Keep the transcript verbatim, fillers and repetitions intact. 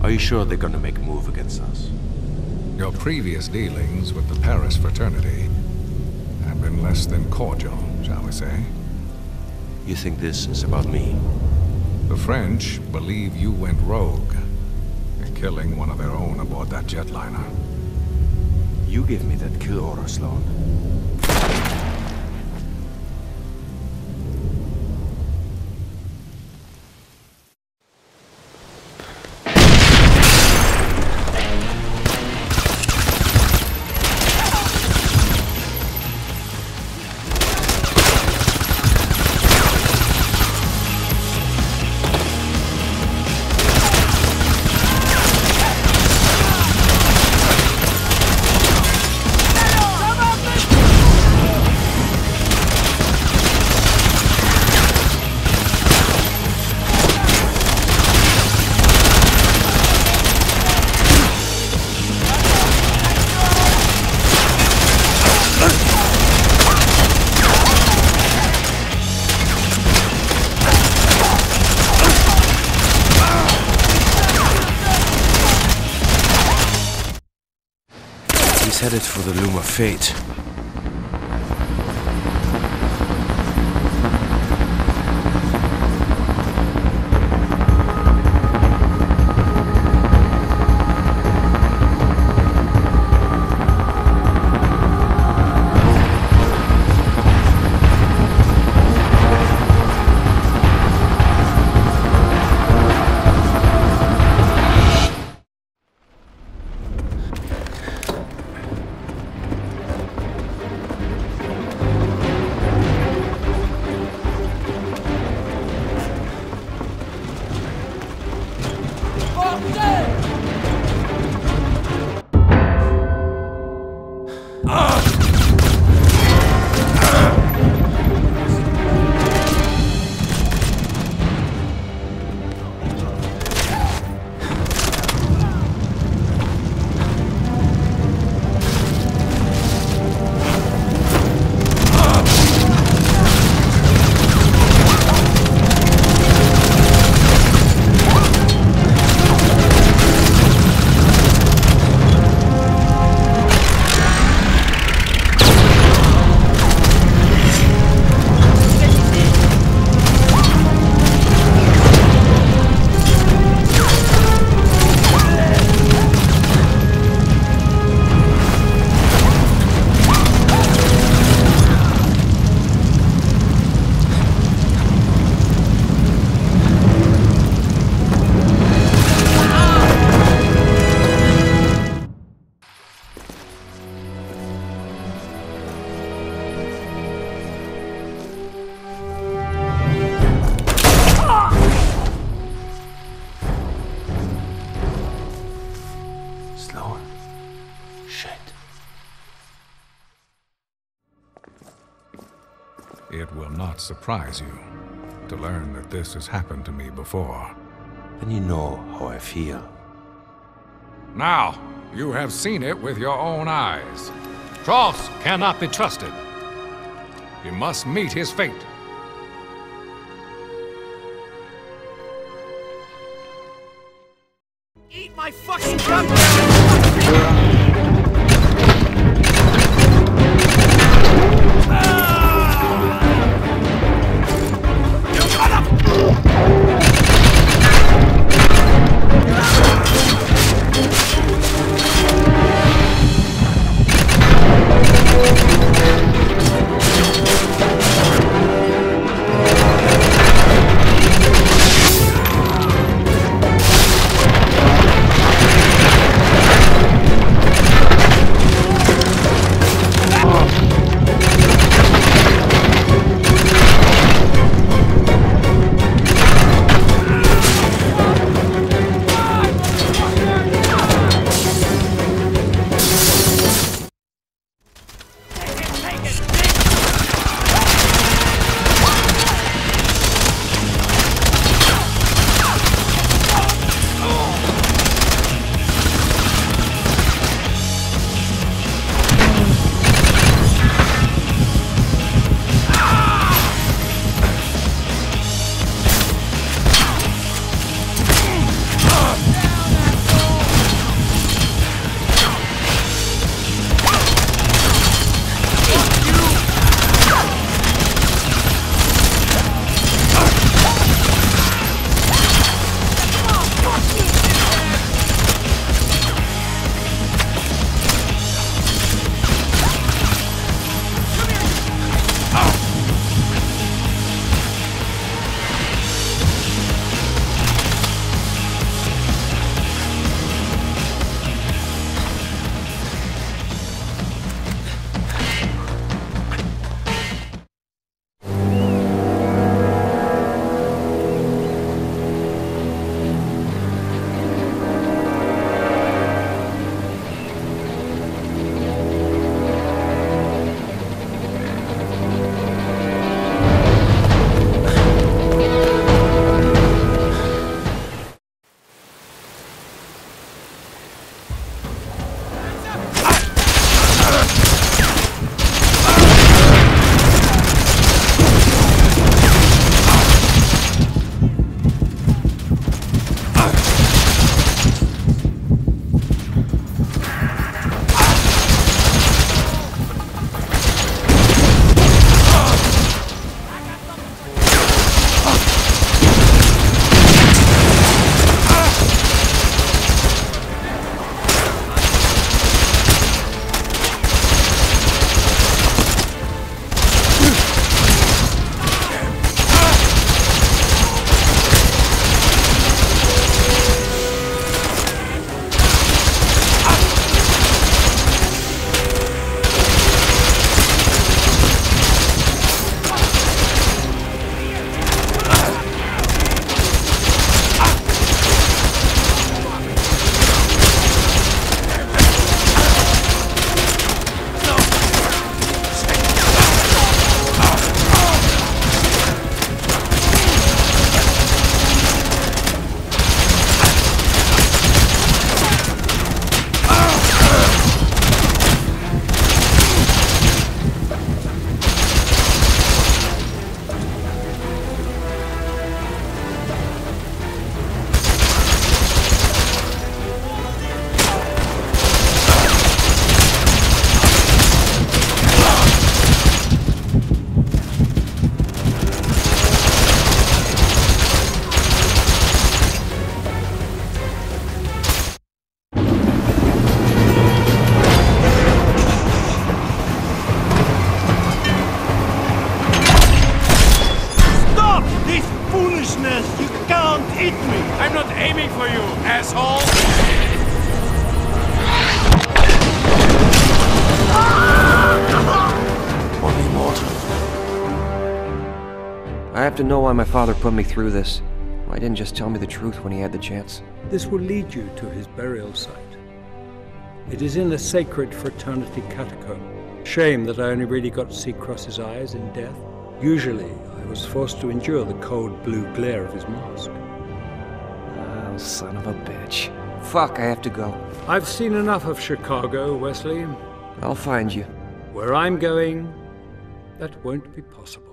Are you sure they're gonna make a move against us? Your previous dealings with the Paris fraternity have been less than cordial, shall we say. You think this is about me? The French believe you went rogue in killing one of their own aboard that jetliner. You gave me that kill order, Sloan. Headed for the Loom of Fate. It will not surprise you to learn that this has happened to me before. Then you know how I feel. Now, you have seen it with your own eyes. Tross cannot be trusted. You must meet his fate. Eat my fucking gun! eat me! I'm not aiming for you, asshole! Only mortal. I have to know why my father put me through this. Why didn't just tell me the truth when he had the chance? This will lead you to his burial site. It is in a sacred fraternity catacomb. Shame that I only really got to see Cross's eyes in death. Usually, I was forced to endure the cold blue glare of his mask. Oh, son of a bitch. Fuck, I have to go. I've seen enough of Chicago, Wesley. I'll find you. Where I'm going, that won't be possible.